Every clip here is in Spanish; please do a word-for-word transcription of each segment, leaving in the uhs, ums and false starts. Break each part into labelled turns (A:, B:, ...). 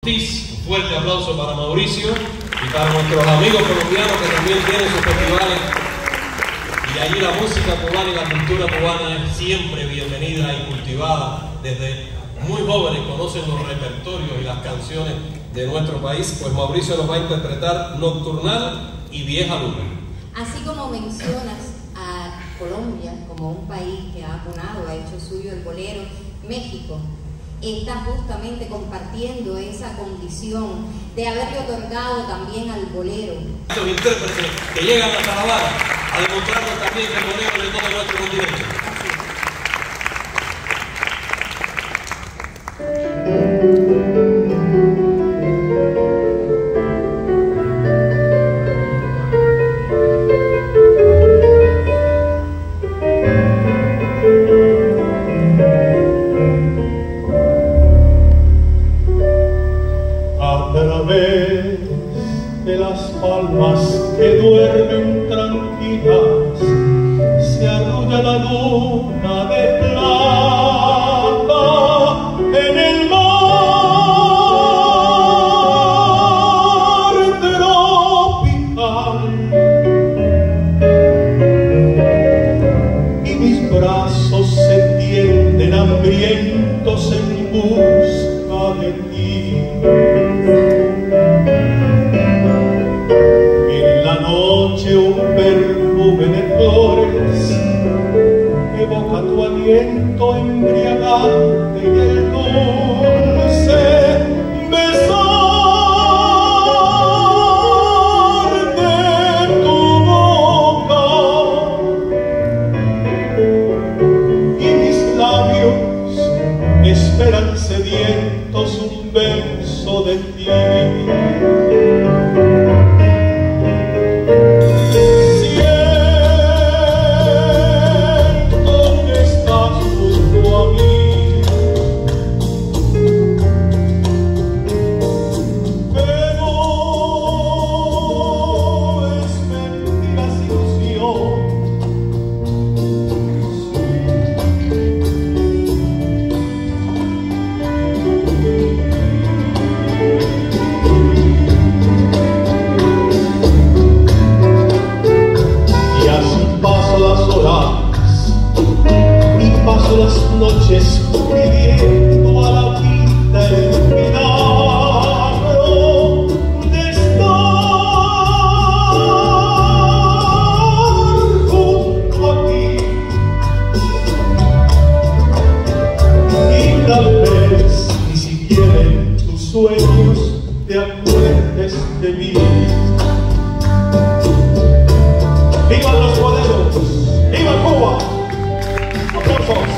A: Un fuerte aplauso para Mauricio y para nuestros amigos colombianos que también tienen sus festivales. Y allí la música cubana y la cultura cubana es siempre bienvenida y cultivada. Desde muy jóvenes conocen los repertorios y las canciones de nuestro país. Pues Mauricio nos va a interpretar Nocturnal y Vieja Luna.
B: Así como mencionas a Colombia como un país que ha apunado, ha hecho suyo el bolero, México está justamente compartiendo esa condición de haberle otorgado también al bolero.
A: Estos intérpretes que llegan hasta La Habana a demostrarnos también que el bolero de todo nuestro continente.
C: De las palmas que duermen tranquilas se arrulla la luna de plata en el mar tropical, y mis brazos se tienden hambrientos en busca de ti. Un perfume de flores evoca tu aliento embriagante y el dulce besar de tu boca, y mis labios esperan sedientos un beso de ti. Las noches pidiendo a la vida el milagro de estar junto a ti, y tal vez ni siquiera en tus sueños te acuerdes de mí. ¡Vivan los boleros! ¡Viva Cuba! ¡Aplausos!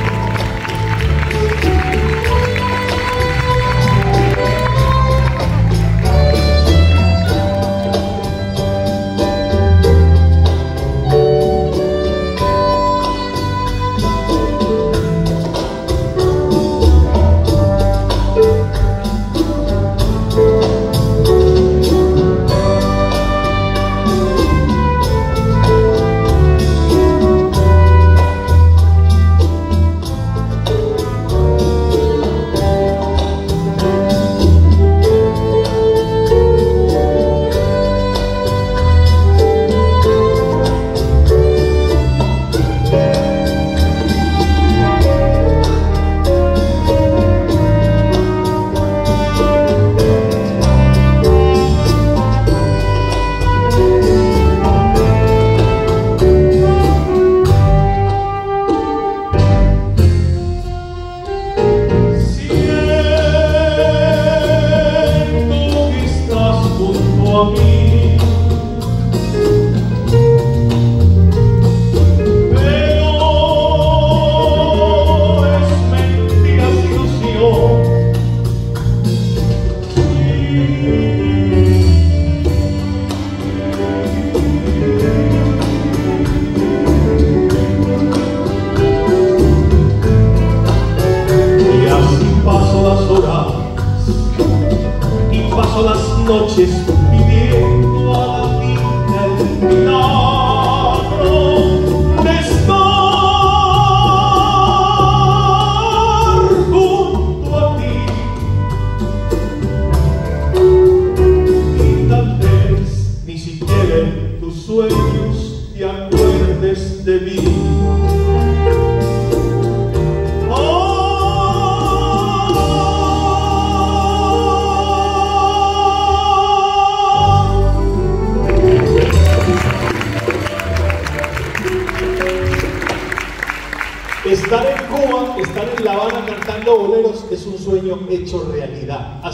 C: Noches pidiendo a la vida el milagro de estar junto a ti, acuerdes de mí. Estar en Cuba, estar en La Habana cantando boleros es un sueño hecho realidad.